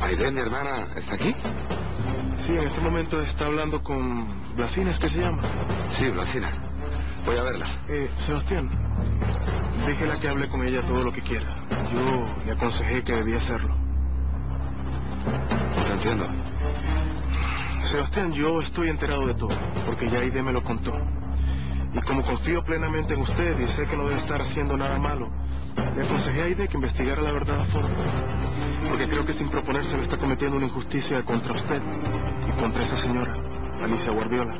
Aide, mi hermana, ¿está aquí? Sí, en este momento está hablando con Blasina, ¿es que se llama? Sí, Blasina. Voy a verla. Sebastián, déjela que hable con ella todo lo que quiera. Yo le aconsejé que debía hacerlo. No te entiendo. Sebastián, yo estoy enterado de todo, porque ya Aide me lo contó. Y como confío plenamente en usted y sé que no debe estar haciendo nada malo, le aconsejé a Aide que investigara la verdad a fondo. Porque creo que sin proponérselo está cometiendo una injusticia contra usted y contra esa señora, Alicia Guardiola.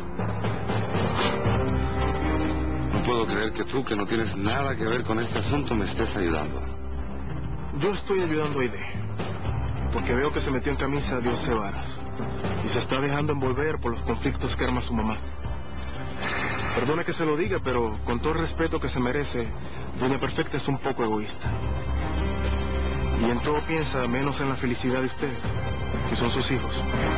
No puedo creer que tú, que no tienes nada que ver con este asunto, me estés ayudando. Yo estoy ayudando a Aide, porque veo que se metió en camisa de 11 varas y se está dejando envolver por los conflictos que arma su mamá. Perdone que se lo diga, pero con todo el respeto que se merece, Doña Perfecta es un poco egoísta. Y en todo piensa menos en la felicidad de ustedes, que son sus hijos.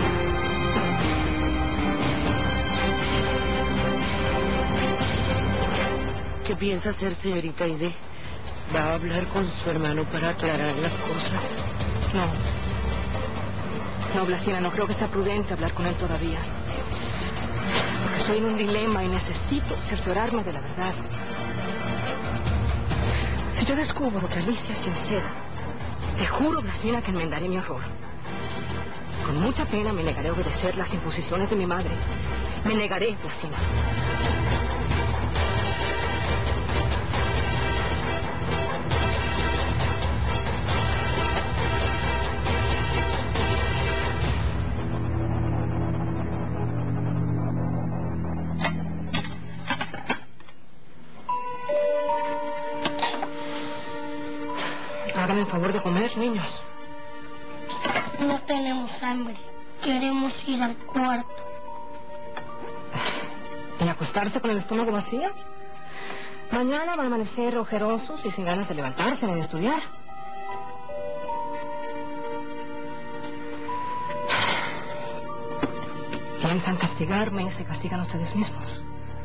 ¿Qué piensa hacer, señorita Aide? ¿Va a hablar con su hermano para aclarar las cosas? No, Blasina, no creo que sea prudente hablar con él todavía. Porque estoy en un dilema y necesito cerciorarme de la verdad. Si yo descubro que Alicia es sincera, te juro, Blasina, que enmendaré mi error. Con mucha pena me negaré a obedecer las imposiciones de mi madre. Me negaré, Blasina. Háganme el favor de comer, niños. No tenemos hambre. Queremos ir al cuarto. ¿Y acostarse con el estómago vacío? Mañana van a amanecer ojerosos y sin ganas de levantarse ni de estudiar. Piensan castigarme y se castigan ustedes mismos.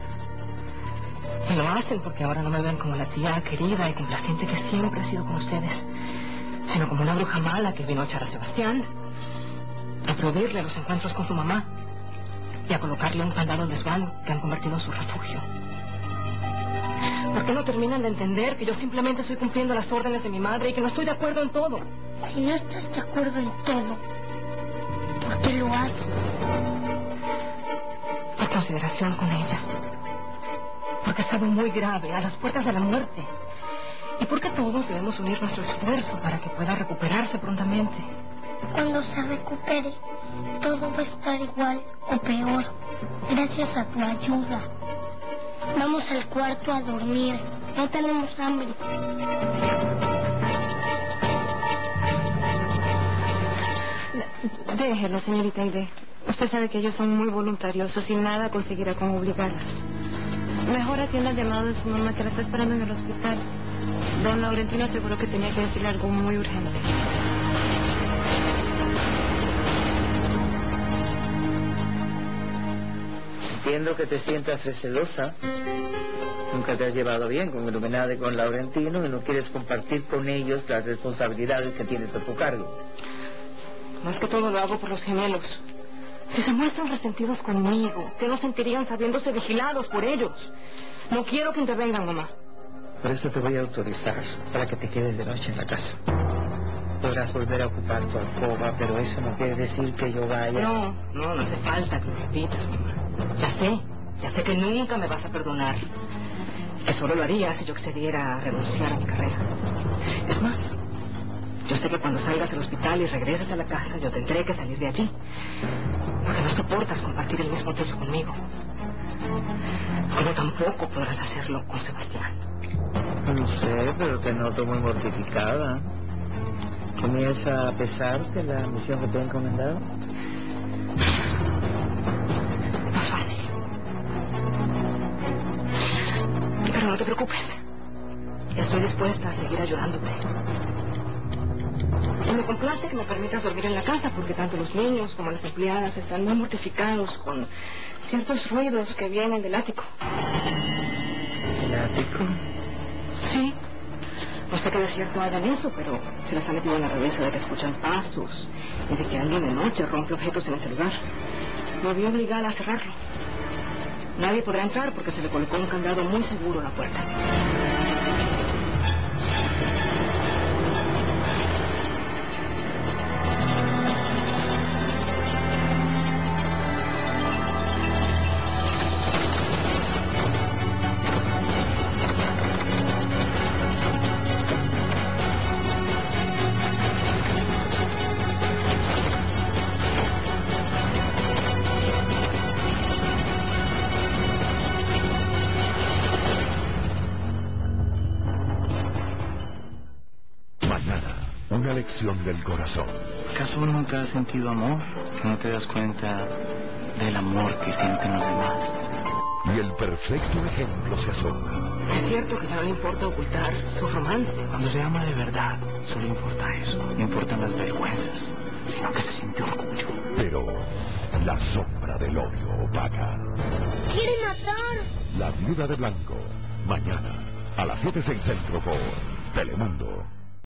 Y lo hacen porque ahora no me ven como la tía querida y complaciente que siempre he sido con ustedes, sino como una bruja mala que vino a echar a Sebastián, a prohibirle los encuentros con su mamá y a colocarle un candado al desván que han convertido en su refugio. ¿Por qué no terminan de entender que yo simplemente estoy cumpliendo las órdenes de mi madre y que no estoy de acuerdo en todo? Si no estás de acuerdo en todo, ¿por qué lo haces? Por consideración con ella. Porque es algo muy grave, a las puertas de la muerte. Y porque todos debemos unir nuestro esfuerzo para que pueda recuperarse prontamente. Cuando se recupere, todo va a estar igual o peor, gracias a tu ayuda. Vamos al cuarto a dormir. No tenemos hambre. Déjelo, señorita Aide. Usted sabe que ellos son muy voluntariosos y nada conseguirá con obligarlas. Mejor atienda el llamado de su mamá que la está esperando en el hospital. Don Laurentino aseguró que tenía que decirle algo muy urgente. Entiendo que te sientas recelosa. Nunca te has llevado bien con Iluminada y con Laurentino y no quieres compartir con ellos las responsabilidades que tienes a tu cargo. Más que todo lo hago por los gemelos. Si se muestran resentidos conmigo, ¿qué no sentirían sabiéndose vigilados por ellos? No quiero que intervengan, mamá. Por eso te voy a autorizar para que te quedes de noche en la casa. Podrás volver a ocupar tu alcoba, pero eso no quiere decir que yo vaya... No hace falta que lo repitas, mamá. Ya sé que nunca me vas a perdonar. Que solo lo haría si yo accediera a renunciar a mi carrera. Es más, yo sé que cuando salgas del hospital y regreses a la casa, yo tendré que salir de allí. Porque no soportas compartir el mismo techo conmigo. Como tampoco podrás hacerlo con Sebastián. No sé, pero te noto muy mortificada. ¿Comienza a pesarte la misión que te he encomendado? No es fácil. Pero no te preocupes. Estoy dispuesta a seguir ayudándote. Y me complace que me permitas dormir en la casa porque tanto los niños como las empleadas están muy mortificados con ciertos ruidos que vienen del ático. ¿El ático? Sí. No sé qué de cierto haya en eso, pero se les ha metido en la cabeza de que escuchan pasos y de que alguien de noche rompe objetos en ese lugar. Me vi obligada a cerrarlo. Nadie podrá entrar porque se le colocó un candado muy seguro en la puerta. Una lección del corazón. ¿Acaso nunca has sentido amor? ¿Que no te das cuenta del amor que sienten los demás? Y el perfecto ejemplo se asoma. Es cierto que ya no le importa ocultar su romance. Cuando se ama de verdad, solo importa eso. No importan las vergüenzas, sino que se siente orgullo. Pero la sombra del odio opaca. ¡Quiere matar! La viuda de blanco. Mañana, a las 7:06 Centro por Telemundo.